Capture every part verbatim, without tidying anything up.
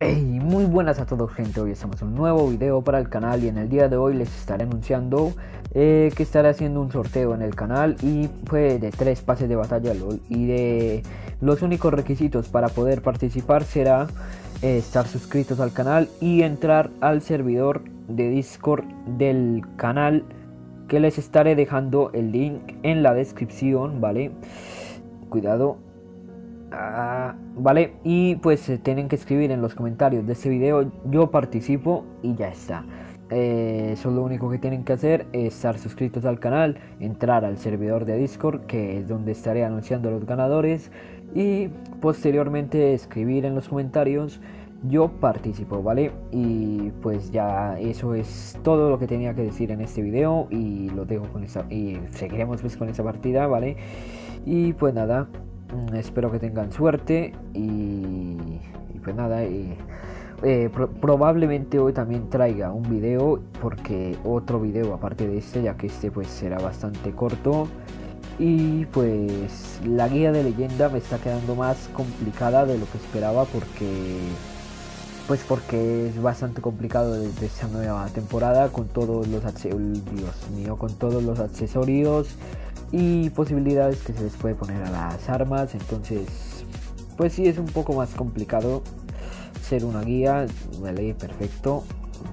Hey, muy buenas a todos, gente. Hoy estamos en un nuevo video para el canal y en el día de hoy les estaré anunciando eh, que estaré haciendo un sorteo en el canal y pues de tres pases de batalla LOL, y de los únicos requisitos para poder participar será eh, estar suscritos al canal y entrar al servidor de Discord del canal, que les estaré dejando el link en la descripción, ¿vale? Cuidado. Ah, vale, y pues eh, tienen que escribir en los comentarios de este video yo participo y ya está. Eh, eso es lo único que tienen que hacer, es estar suscritos al canal, entrar al servidor de Discord, que es donde estaré anunciando los ganadores, y posteriormente escribir en los comentarios yo participo, ¿vale? Y pues ya eso es todo lo que tenía que decir en este video, y lo dejo con esa, y seguiremos pues con esa partida, ¿vale? Y pues nada, espero que tengan suerte y, y pues nada, y, eh, pro probablemente hoy también traiga un video, porque otro video aparte de este, ya que este pues será bastante corto. Y pues la guía de leyenda me está quedando más complicada de lo que esperaba, porque pues porque es bastante complicado desde esta nueva temporada, con todos los Dios mío, con todos los accesorios y posibilidades que se les puede poner a las armas. Entonces pues sí, es un poco más complicado ser una guía, vale, perfecto.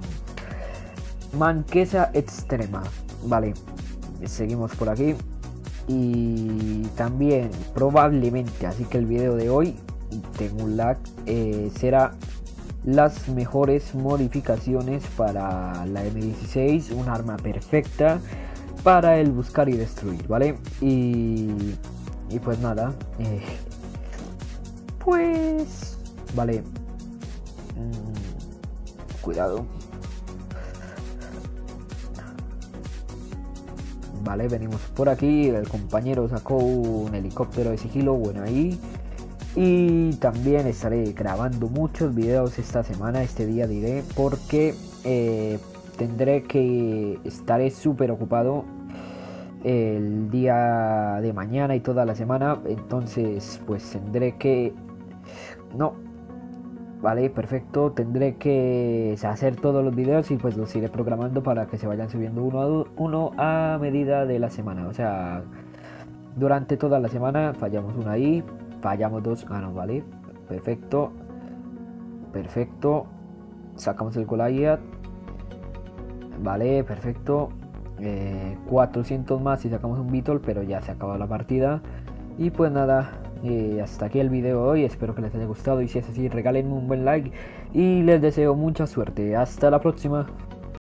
Manquesa extrema, vale, seguimos por aquí. Y también probablemente, así que el video de hoy, tengo un lag, eh, será las mejores modificaciones para la eme dieciséis, un arma perfecta para el buscar y destruir, ¿vale? Y, y pues nada, eh, pues vale, mm, cuidado. Vale, venimos por aquí, el compañero sacó un helicóptero de sigilo, bueno ahí. Y también estaré grabando muchos videos esta semana, este día diré, porque eh, tendré que estaré súper ocupado el día de mañana y toda la semana. Entonces pues tendré que... No, vale, perfecto, tendré que hacer todos los videos y pues los iré programando para que se vayan subiendo uno a, uno a medida de la semana. O sea, durante toda la semana fallamos una ahí, fallamos dos, ah no, vale, perfecto, perfecto, sacamos el Goliath, vale, perfecto, eh, cuatrocientos más y sacamos un Beetle, pero ya se acabó la partida. Y pues nada, eh, hasta aquí el video de hoy, espero que les haya gustado y si es así regálenme un buen like y les deseo mucha suerte, hasta la próxima.